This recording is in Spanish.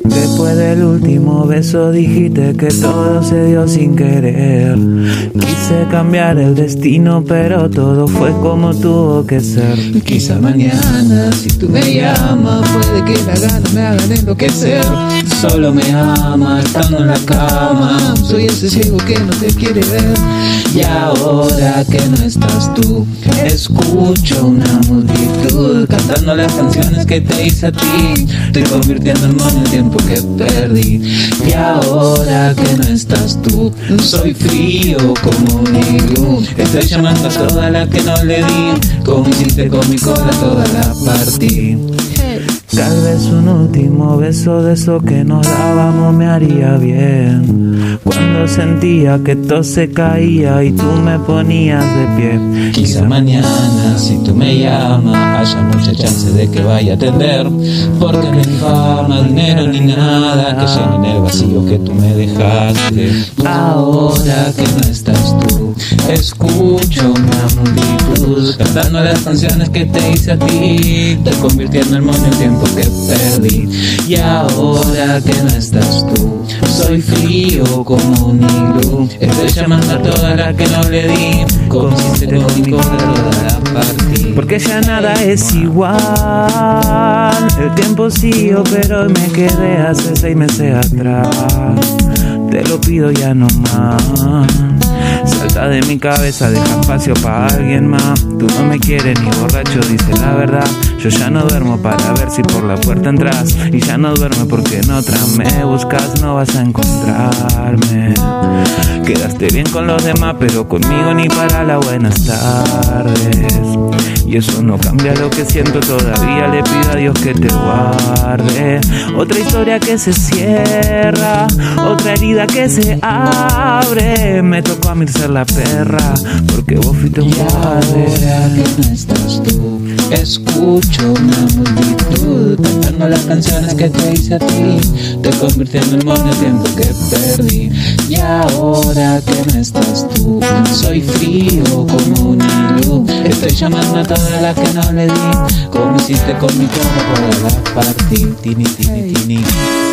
Después del último beso dijiste que todo se dio sin querer. Quise cambiar el destino, pero todo fue como tuvo que ser. Quizá mañana, si tú me llamas, puede que las ganas me hagan enloquecer. Solo me ama estando en la cama, soy ese ciego que no te quiere ver. Y ahora que no estás tú, escucho una multitud cantando las canciones que te hice a ti. Estoy convirtiendo el mono en el tiempo que perdí. Y ahora que no estás tú, soy frío como un iglú. Estoy llamando a toda la que no le di, como hiciste con mi cola, toda la partí. Tal vez un último beso de eso que nos dábamos me haría bien. Cuando sentía que todo se caía y tú me ponías de pie. Quizá mañana, si tú me llamas, haya mucha chance de que vaya a atender. Porque no hay fama, dinero ni nada que llenen el vacío que tú me dejaste. Ahora que no estás tú, escucho una multitud cantando las canciones que te hice a ti. Estoy convirtiendo el mundo en tiempo que perdí. Y ahora que no estás tú, soy frío como un iglú. Estoy llamando a toda la que no le di, como hiciste con mi cola, toda la partí. Porque ya nada es igual. El tiempo siguió, pero hoy me quedé hace 6 meses atrás. Te lo pido ya no más. Salta de mi cabeza, deja espacio para alguien más. Tú no me quieres ni borracho, dice la verdad. Yo ya no duermo para ver si por la puerta entras. Y ya no duermo porque en otra me buscas, no vas a encontrarme. Quedaste bien con los demás, pero conmigo ni para la buenas tardes. Y eso no cambia lo que siento, todavía le pido a Dios que te guarde. Otra historia que se cierra, otra herida que se abre. Me tocó a mí ser la perra, porque vos fuiste un padre. Ahora que no estás tú, escucho una multitud cantando las canciones que te hice a ti. Te convirtiendo en el mundo el tiempo que perdí. Y ahora que no estás tú, soy frío como un iglú. Estoy llamando a todas las que no le di, como hiciste con mi cola, por la partí. Tini, tini, tini.